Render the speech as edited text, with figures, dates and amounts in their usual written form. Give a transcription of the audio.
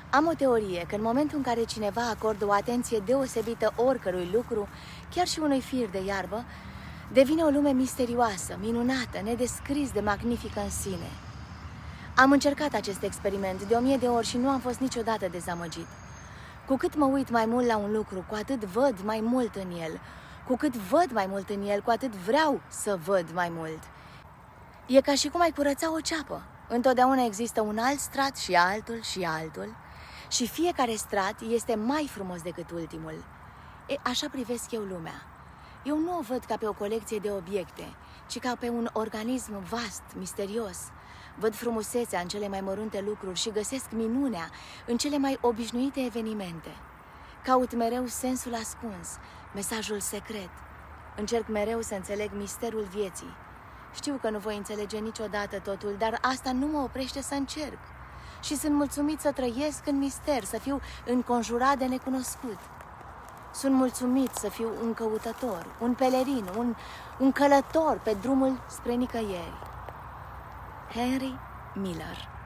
Am o teorie că în momentul în care cineva acordă o atenție deosebită oricărui lucru, chiar și unui fir de iarbă, devine o lume misterioasă, minunată, nedescris de magnifică în sine. Am încercat acest experiment de 1000 de ori și nu am fost niciodată dezamăgit. Cu cât mă uit mai mult la un lucru, cu atât văd mai mult în el. Cu cât văd mai mult în el, cu atât vreau să văd mai mult. E ca și cum ai curăța o ceapă. Întotdeauna există un alt strat și altul și altul și fiecare strat este mai frumos decât ultimul. Așa privesc eu lumea. Eu nu o văd ca pe o colecție de obiecte, ci ca pe un organism vast, misterios. Văd frumusețea în cele mai mărunte lucruri și găsesc minunea în cele mai obișnuite evenimente. Caut mereu sensul ascuns, mesajul secret. Încerc mereu să înțeleg misterul vieții. Știu că nu voi înțelege niciodată totul, dar asta nu mă oprește să încerc. Și sunt mulțumit să trăiesc în mister, să fiu înconjurat de necunoscut. Sunt mulțumit să fiu un căutător, un pelerin, un călător pe drumul spre nicăieri. Henry Miller.